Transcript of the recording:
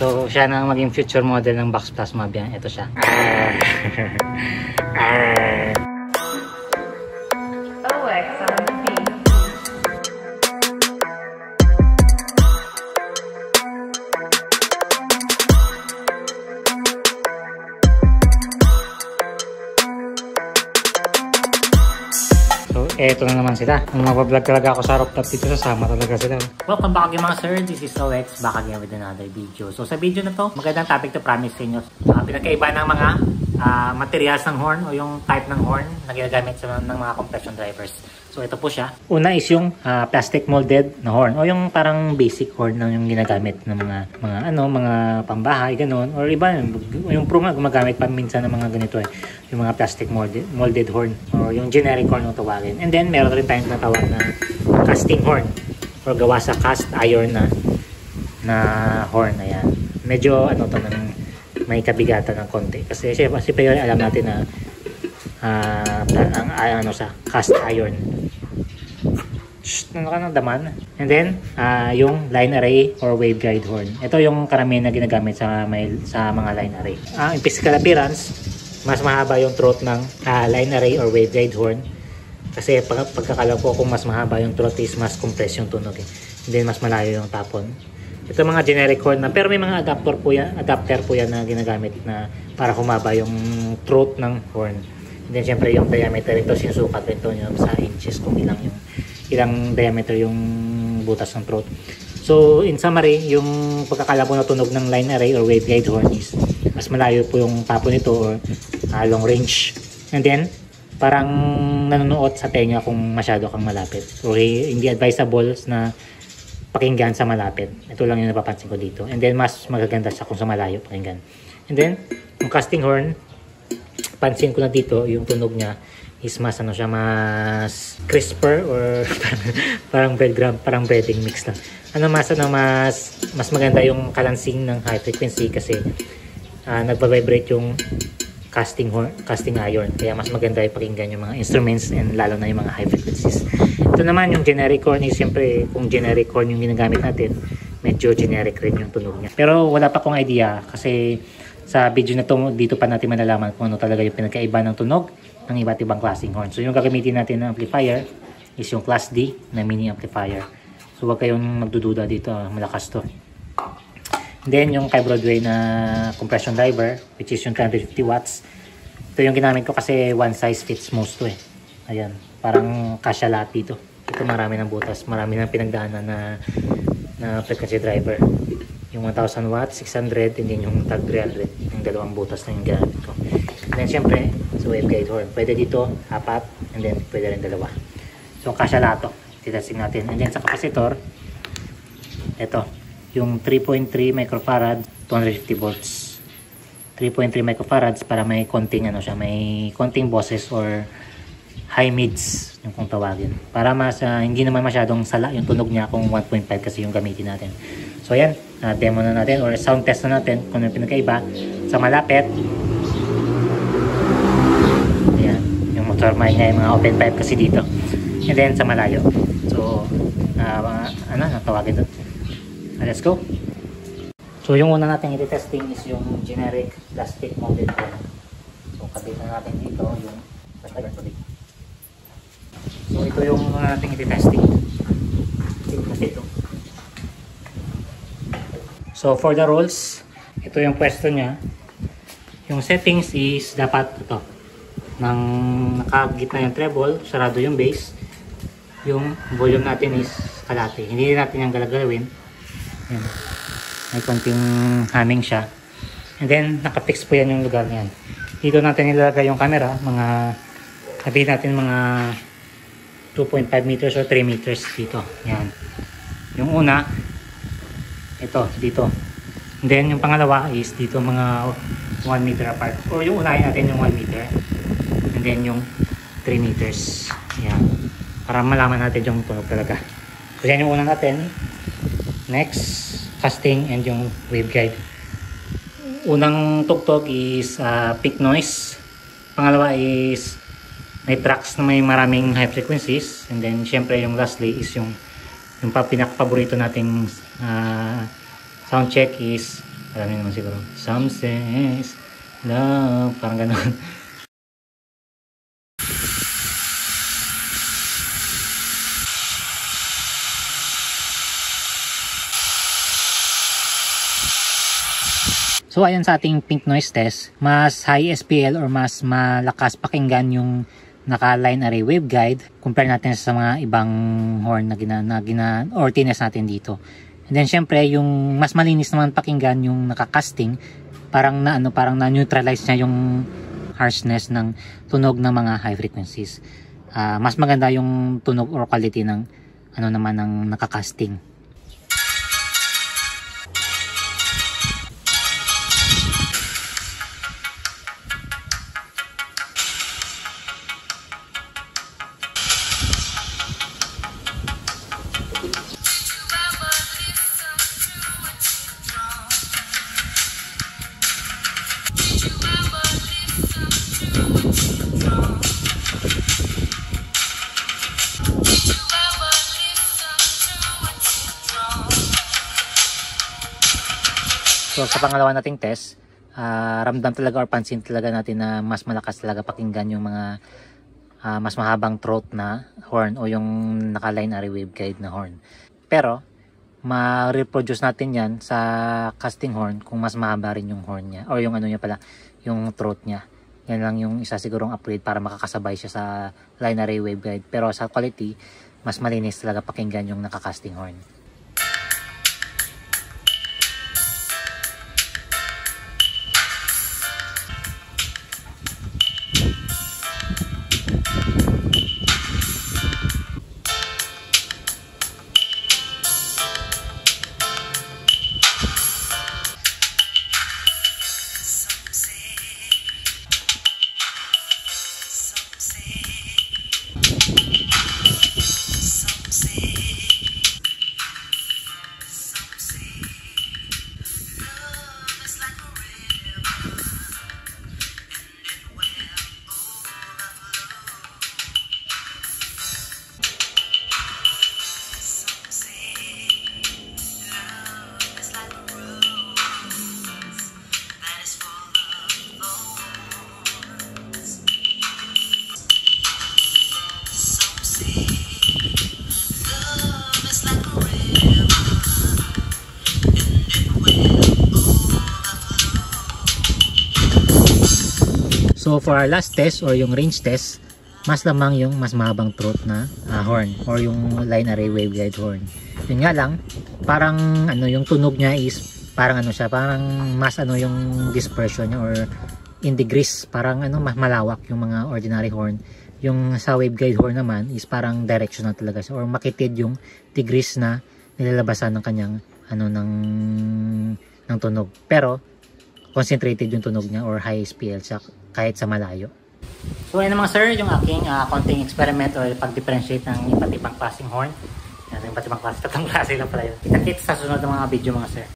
So, siya na maging future model ng Box Plus Mob yan. Ito siya. Eto na naman sila. Kung mag-vlog talaga ako sa rooftop dito, sasama talaga sila. Welcome back again mga sir. This is OX. Back again with another video. So sa video na to, magandang topic to promise sa inyo. Pinagkaiba ng mga materials ng horn o yung type ng horn na ginagamit ng mga compression drivers. So ito po siya. Una is yung plastic molded na horn o yung parang basic horn na yung ginagamit ng mga pambahay, ganoon. Or iba, yung pro nga gumagamit pa minsan ng mga ganito yung mga plastic molded horn o yung generic horn ang tawagin. And then meron rin tayong natawag na casting horn or gawa sa cast iron na horn. Ayan. Medyo may kabigatan ng konti. Kasi siyempre alam natin na sa cast iron. Ano ka ng daman? And then, yung line array or waveguide horn. Ito yung karamihan na ginagamit sa mga line array. In physical appearance, mas mahaba yung throat ng line array or waveguide horn. Kasi pagkakalam ko kung mas mahaba yung throat is mas compress yung tunog. And then, mas malayo yung tapon. Ito mga generic horn na, pero may mga adapter po yan na ginagamit na para humaba yung throat ng horn. And then, syempre yung diameter ito, sinusukat ito sa inches kung ilang diameter yung butas ng throat. So, in summary, yung pagkakalabo na tunog ng line array or waveguide horn is mas malayo po yung tapo nito or long range. And then, parang nanonood sa tenga kung masyado kang malapit. So, hindi advisable na pakinggan sa malapit. Ito lang yung napapansin ko dito. And then, mas magaganda siya kung sa malayo pakinggan. And then, yung casting horn, pansin ko na dito, yung tunog niya is mas mas crisper or parang breading mix lang. Mas maganda yung kalansing ng high frequency kasi nagba-vibrate yung casting iron. Kaya mas maganda yung pakinggan yung mga instruments and lalo na yung mga high frequencies. Ito naman yung generic horn is siyempre kung generic horn yung ginagamit natin, medyo generic rin yung tunog niya. Pero wala pa akong idea kasi sa video na to, dito pa natin malalaman kung ano talaga yung pinagkaiba ng tunog ng iba't ibang klaseng horn. So yung gagamitin natin na amplifier is yung Class D na mini amplifier. So huwag kayong magdududa dito, malakas to. Then yung kay Broadway na compression driver, which is yung 250 watts. Ito yung ginamit ko kasi one size fits most to Ayan, parang kasya lahat dito. Ito marami ng butas, marami ng pinagdaanan na frequency driver. Yung 1000 watts, 600, and then yung tag 300, yung dalawang butas na yung ginamit ko. And then syempre, sa waveguide horn, pwede dito, 4, and then pwede rin 2. So kasya lahat to, titesting natin. And then sa capacitor, ito, yung 3.3 microfarad, 250 volts. 3.3 microfarads para may konting may konting bosses or high mids yung kung tawagin. Para hindi naman masyadong sala yung tunog niya kung 1.5 kasi yung gamitin natin. So ayan, demo na natin or sound test na natin kung ano yung pinagkaiba. Sa malapit, ayan, yung motor mic niya yung mga open pipe kasi dito. And then sa malayo. So, natawagin doon. Let's go. So yung una natin i-testing is yung generic plastic molded horn. So kabit na natin dito yung so ito yung ating i-testing. Ito. So for the rolls, ito yung pwesto niya. Yung settings is dapat ito. Nang nakagitna yung treble, sarado yung bass. Yung volume natin is kalate. Hindi natin yung galagalawin. Yan. May konting humming siya. And then nakapix po yan yung lugar niyan. Dito natin ilalagay yung camera. Sabihin natin mga 2.5 meters or 3 meters dito. Yan. Yung una, ito, dito. And then, yung pangalawa is dito mga 1 meter apart. Or yung unahin natin yung 1 meter. And then, yung 3 meters. Yan. Para malaman natin yung tunog talaga. So, yan yung una natin. Next, casting and yung waveguide. Unang tugtog is peak noise. Pangalawa is may tracks na may maraming high frequencies. And then, syempre, yung lastly is yung pinaka-paborito nating sound check is Alam niyo naman siguro. Some says love. Parang gano'n. So ayan sa ating pink noise test, mas high SPL or mas malakas pakinggan yung naka-line array waveguide compare natin sa mga ibang horn na or tinest natin dito. And then syempre yung mas malinis naman pakinggan yung naka-casting, parang na-neutralize niya yung harshness ng tunog ng mga high frequencies. Mas maganda yung tunog or quality ng ng naka-casting. So sa pangalawa nating test, ramdam talaga or pansin talaga natin na mas malakas talaga pakinggan yung mga mas mahabang throat na horn o yung naka-line array waveguide na horn. Pero ma-reproduce natin yan sa casting horn kung mas mahaba rin yung horn niya or yung yung throat niya. Yan lang yung isa sigurong upgrade para makakasabay siya sa line array waveguide. Pero sa quality, mas malinis talaga pakinggan yung naka-casting horn. So for our last test or yung range test, mas lamang yung mas mahabang throat na horn or yung line array waveguide horn. Yun nga lang, parang yung tunog niya is parang parang mas yung dispersion niya or in degrees, parang mas malawak yung mga ordinary horn. Yung sa waveguide horn naman is parang directional talaga siya or makitid yung degrees na nilalabasan ng kanyang ng tunog. Pero concentrated yung tunog niya or high SPL siya kahit sa malayo. So ayun naman sir, yung aking konting experiment or pag-differentiate ng iba't ibang klaseng horn. Yan, iba't ibang klase, tatlong klase lang pala yun. Kita-kits sa sunod ng mga video mga sir.